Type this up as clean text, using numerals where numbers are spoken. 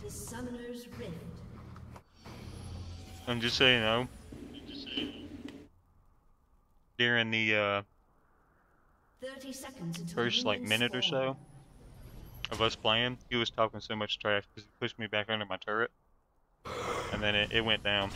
is Summoner's Rift. And just so you know, during the 30 seconds until first like minions minute or spawn. so of us playing, he was talking so much trash because he pushed me back under my turret, and then it went down.